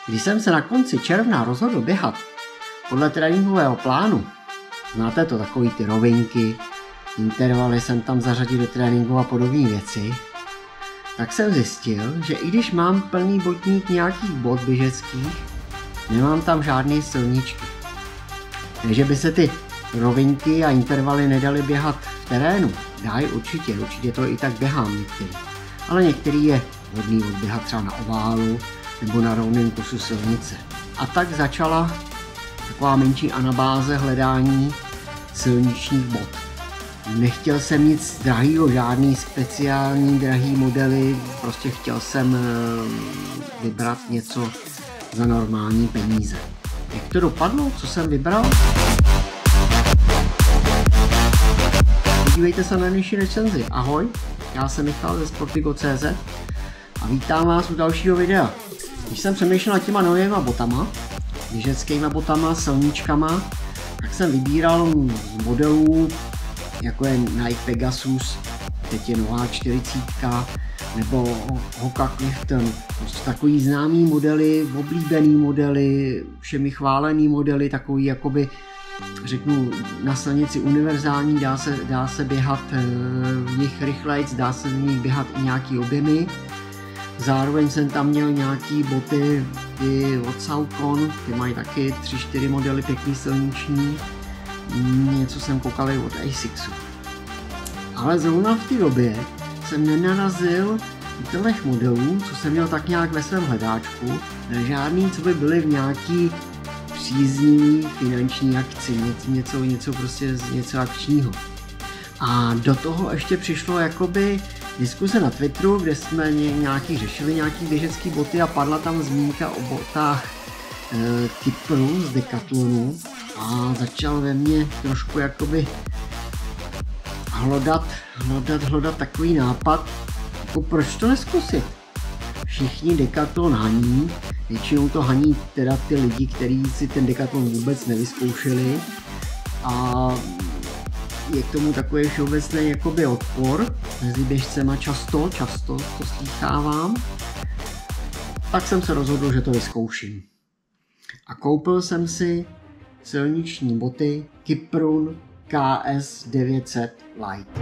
Když jsem se na konci června rozhodl běhat podle tréninkového plánu, znáte to, takový ty rovinky, intervaly jsem tam zařadil do tréninku a podobné věci, tak jsem zjistil, že i když mám plný botník nějakých bot běžeckých, nemám tam žádný silničky. Takže by se ty rovinky a intervaly nedaly běhat v terénu. Dají určitě to i tak běhám některý. Ale některý je hodný odběhat třeba na oválu nebo na rovném kusu silnice. A tak začala taková menší anabáze hledání silničních bot. Nechtěl jsem nic drahýho, žádný speciální drahý modely, prostě chtěl jsem vybrat něco za normální peníze. Jak to dopadlo? Co jsem vybral? Podívejte se na dnešní recenzi. Ahoj, já jsem Michal ze Sportigo.cz a vítám vás u dalšího videa. Když jsem přemýšlel nad těma novýma botama, běžeckýma botama, silničkama, tak jsem vybíral z modelů, jako je Nike Pegasus, teď je nová 40, nebo Hoka Clifton, prostě takový známý modely, oblíbený modely, všemi chválený modely, takový jakoby, řeknu, na silnici univerzální, dá se běhat v nich rychlejc, dá se v nich běhat i nějaký objemy. Zároveň jsem tam měl nějaký boty od Saucon, ty mají taky 3-4 modely pěkný silniční. Něco jsem koukal i od Asicsu. Ale zrovna v té době jsem nenarazil u těchto modelů, co jsem měl tak nějak ve svém hledáčku, na žádný, co by byly v nějaký příznivý finanční akci, něco akčního. A do toho ještě přišlo jakoby diskuse na Twitteru, kde jsme řešili nějaký běžecký boty a padla tam zmínka o botách Kypru z Decathlonu a začal ve mně trošku jakoby hledat takový nápad, jako proč to neskusit. Všichni Decathlon haní, většinou to haní teda ty lidi, kteří si ten Decathlon vůbec nevyzkoušeli a je k tomu takový všeobecný jakoby odpor mezi běžcema, často to slýchávám, tak jsem se rozhodl, že to vyzkouším. A koupil jsem si silniční boty Kyprun KS 900 Light.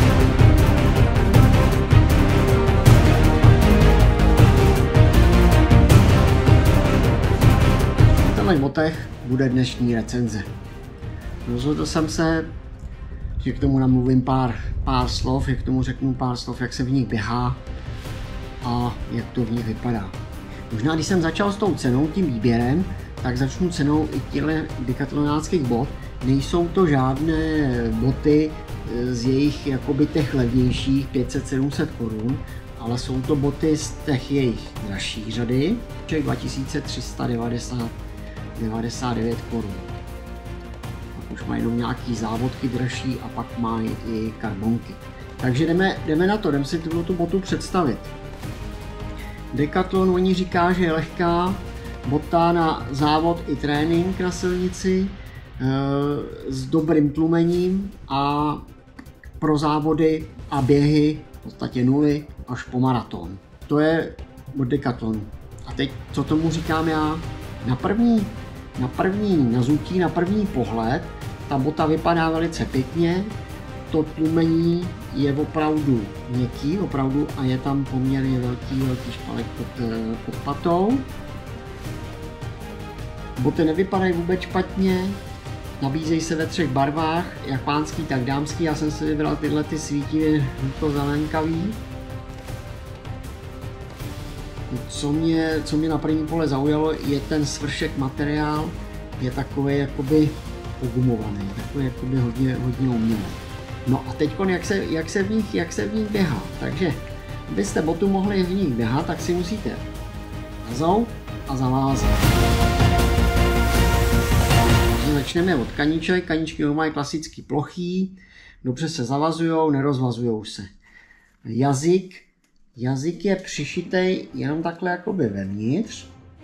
V těchto botech bude dnešní recenze. Rozhodl jsem se, že k tomu namluvím pár slov, že k tomu řeknu pár slov, jak se v nich běhá a jak to v nich vypadá. Možná když jsem začal s tou cenou, tím výběrem, tak začnu cenou i těchto decathloniáckých bot. Nejsou to žádné boty z jejich jakoby těch levnějších 500-700 korun, ale jsou to boty z těch jejich dražších řady, 2399 korun. Pak už mají jenom nějaký závodky dražší a pak mají i karbonky. Takže jdeme na to, jdeme si tu botu představit. Decathlon, oni říká, že je lehká bota na závod i trénink na silnici s dobrým tlumením a pro závody a běhy v podstatě nuly až po maraton. To je od Decathlonu. A teď co tomu říkám já? Na první nazutí, na první pohled ta bota vypadá velice pěkně, to tlumení je opravdu měkký, a je tam poměrně velký špalek pod patou. Boty nevypadají vůbec špatně, nabízejí se ve 3 barvách, jak pánský, tak dámský. Já jsem si vybral tyhle ty svítivě žluto-zelenkavý. Co mě na první pole zaujalo, je ten svršek materiál, je takový jakoby pogumovaný, takový jakoby hodně umělý. No a teď jak se v nich běhá. Takže abyste botu mohli v nich běhat, tak si musíte nazout a zavázat. Začneme od kaniček. Kaničky mají klasický plochý, dobře se zavazujou, nerozvazujou se. Jazyk je přišitej jenom takhle jakoby vevnitř.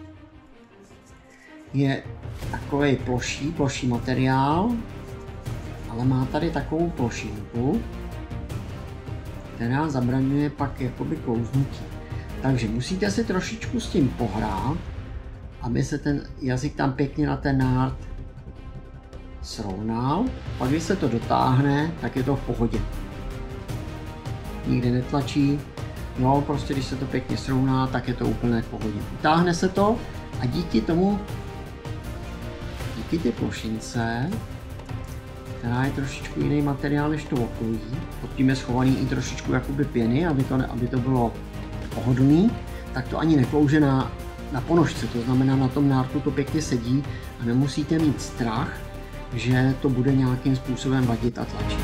Je takový ploší materiál, ale má tady takovou plošinku, která zabraňuje pak jakoby klouznutí. Takže musíte si trošičku s tím pohrát, aby se ten jazyk tam pěkně na ten nárt srovnal. Pak když se to dotáhne, tak je to v pohodě. Nikde netlačí. No, prostě když se to pěkně srovná, tak je to úplně v pohodě. Utáhne se to a díky tomu, díky té plošince, která je trošičku jiný materiál než to okolí, pod tím je schovaný i trošičku jakoby pěny, aby to bylo pohodlný, tak to ani neklouže na ponožce, to znamená na tom nártu to pěkně sedí a nemusíte mít strach, že to bude nějakým způsobem vadit a tlačit.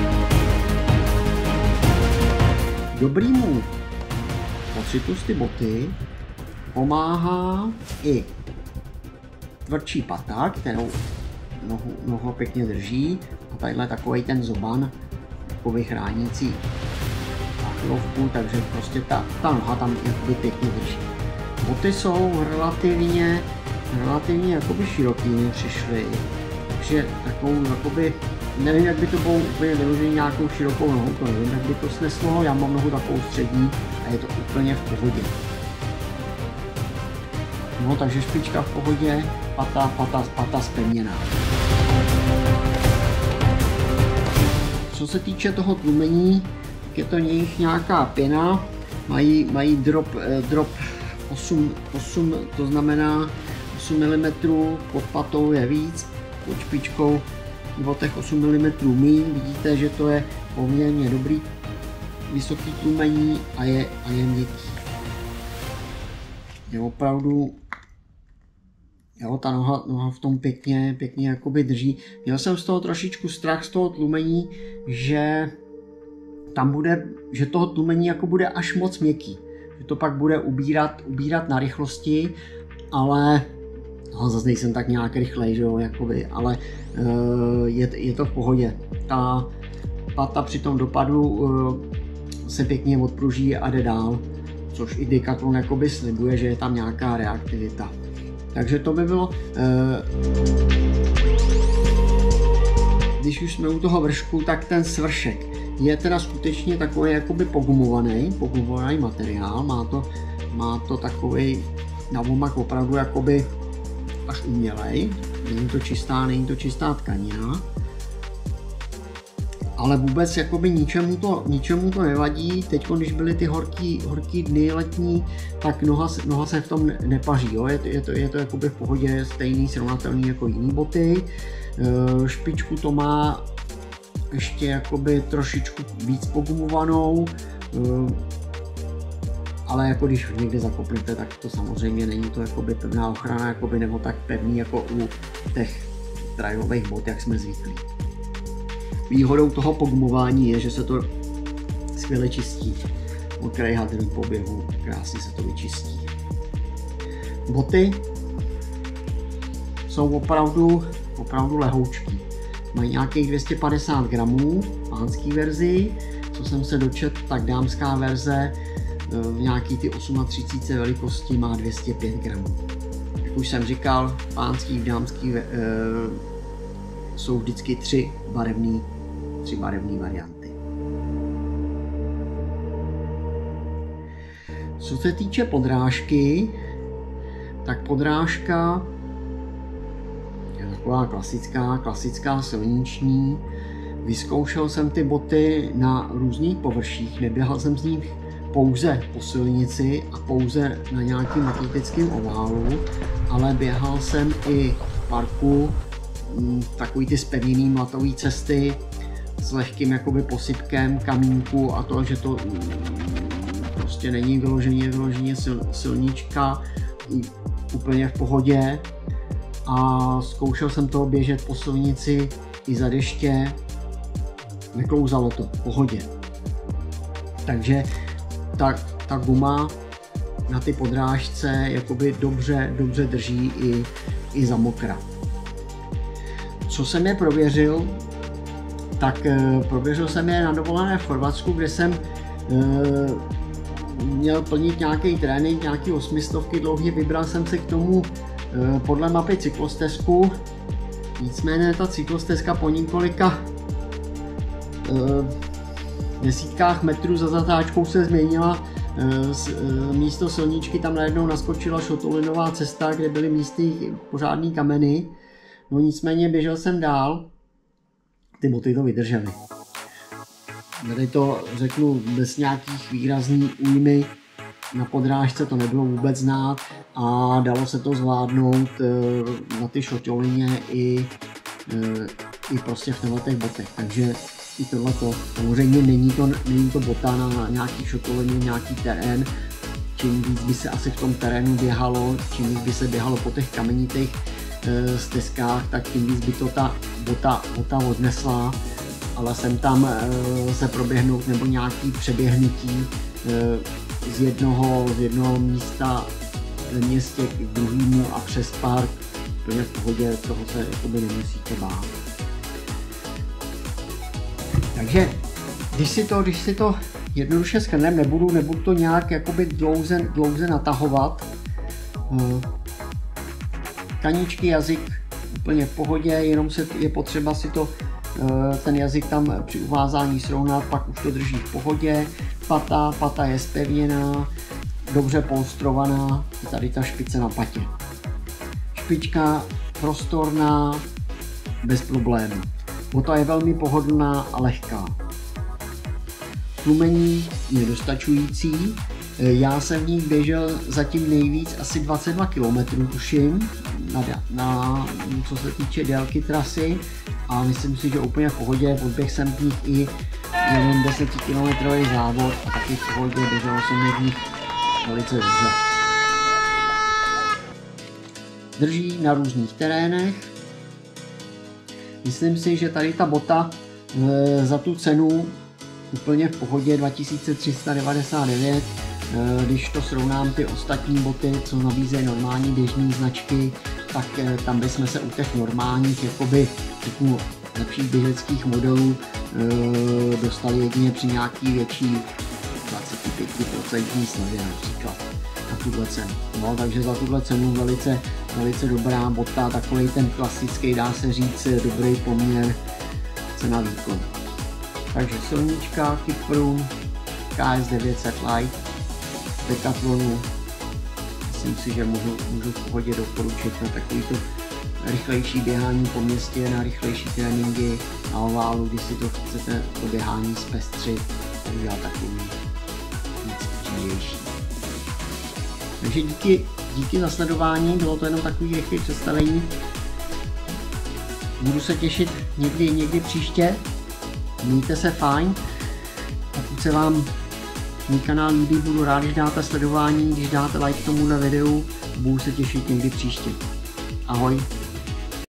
Dobrýmu pocitu z ty boty pomáhá i tvrdší pata, kterou nohu pěkně drží, a tadyhle takový ten zoban jakoby chránící achilovku, takže prostě ta noha tam jakoby pěkně drží. Boty jsou relativně jakoby široký mi přišly, takže takovou jakoby, nevím, jak by to bylo úplně vyložený nějakou širokou nohou, to nevím, jak by to sneslo, já mám nohu takovou střední a je to úplně v pohodě. No, takže špička v pohodě, pata zpevněná. Co se týče toho tlumení, tak je to nějaká pěna, mají drop 8, to znamená 8 mm, pod patou je víc, pod špičkou o těch 8 mm míň. Vidíte, že to je poměrně dobrý, vysoký tlumení a je měkký. Je opravdu, jo, ta noha v tom pěkně jakoby drží. Měl jsem z toho trošičku strach z toho tlumení, že toho tlumení jako bude až moc měkký. Že to pak bude ubírat na rychlosti, ale zase nejsem tak nějak rychlej, že jo, jakoby, ale je to v pohodě. Ta pata při tom dopadu se pěkně odpruží a jde dál, což i Decathlon jakoby slibuje, že je tam nějaká reaktivita. Takže to by bylo, když už jsme u toho vršku, tak ten svršek je teda skutečně takový jakoby pogumovaný materiál, má to takový navomak opravdu jakoby až umělej, není to čistá tkanina, ale vůbec jakoby ničemu to nevadí. Teď, když byly ty horký dny letní, tak noha se v tom nepaří, jo? Je to jakoby v pohodě, stejný, srovnatelný jako jiný boty. Špičku to má ještě jakoby trošičku víc pogumovanou, ale jako když někde zakopnete, tak to samozřejmě není to jakoby pevná ochrana, jakoby, nebo tak pevný jako u těch trailových bot, jak jsme zvyklí. Výhodou toho pogumování je, že se to skvěle čistí. Mokrý hadr po běhu, krásně se to vyčistí. Boty jsou opravdu lehoučký. Mají nějakých 250 gramů v pánský verzi, co jsem se dočetl, tak dámská verze v nějaký ty 38 velikosti má 205 gramů. Jak už jsem říkal, pánský v dámský jsou vždycky tři barevné varianty. Co se týče podrážky, tak podrážka je taková klasická silniční. Vyzkoušel jsem ty boty na různých površích, neběhal jsem z nich pouze po silnici a pouze na nějakým atletickém oválu, ale běhal jsem i v parku, takový ty zpevněný mlatový cesty s lehkým jakoby posypkem kamínku a to, že to prostě není vyloženě silnička, úplně v pohodě, a zkoušel jsem to běžet po silnici i za deště, neklouzalo to v pohodě. Takže ta guma na ty podrážce jakoby dobře drží i za mokra. Co jsem je prověřil, tak prověřil jsem je na dovolené v Chorvatsku, kde jsem měl plnit nějaký trénink, nějaký 800 dlouhý, vybral jsem se k tomu podle mapy cyklostezku, nicméně ta cyklostezka po několika desítkách metrů za zatáčkou se změnila místo silničky tam najednou naskočila šotolinová cesta, kde byly místy pořádný kameny. No nicméně běžel jsem dál, ty boty to vydržely. Tady to řeknu bez nějakých výrazných újmy, na podrážce to nebylo vůbec znát a dalo se to zvládnout na ty šotolině i prostě v těch botech. Takže i tohleto, samozřejmě není to bota na nějaký šotolině, nějaký terén. Čím víc by se asi v tom terénu běhalo, čím víc by se běhalo po těch kamenitých stezkách, tak tím víc by to ta bota odnesla. Ale jsem tam se proběhnout nebo nějaký přeběhnutí z jednoho místa ve městě k druhému a přes park, úplně v pohodě, toho se jakoby nemusíte bát. Takže když si to jednoduše shrnem, nebudu to nějak jakoby dlouze natahovat. Kaničky, jazyk úplně v pohodě, jenom je potřeba si ten jazyk tam při uvázání srovnat, pak už to drží v pohodě. Pata je zpevněná, dobře polstrovaná, tady ta špice na patě. Špička prostorná, bez problémů. Bota je velmi pohodlná a lehká. Tlumení je dostačující. Já jsem v ní běžel zatím nejvíc asi 22 km tuším, co se týče délky trasy, a myslím si, že úplně v pohodě. Odběhl jsem v nich i jeden 10 km závod a taky v pohodě, běžel jsem v nich velice dobře. Drží na různých terénech. Myslím si, že tady ta bota za tu cenu úplně v pohodě 2399. Když to srovnám ty ostatní boty, co nabízejí normální běžné značky, tak tam bychom se u těch normálních, jakoby lepších běžeckých modelů dostali jedině při nějaký větší 25% slevě například na tuhle cenu. No, takže za tuhle cenu velice dobrá bota, takový ten klasický, dá se říct, dobrý poměr cena výkon. Takže silnička Kickproof KS 900 Lite Decathlonu, myslím si, že můžu v pohodě doporučit na takovýto rychlejší běhání po městě, na rychlejší tréninky na oválu, když si to chcete to běhání zpestřit, tak udělat takový víc příjemnější. Takže díky za sledování, bylo to jenom takový rychlé představení. Budu se těšit někdy příště. Mějte se fajn. Pokud se vám můj kanál líbí, budu rád, když dáte sledování, když dáte like tomuhle videu. Budu se těšit někdy příště. Ahoj.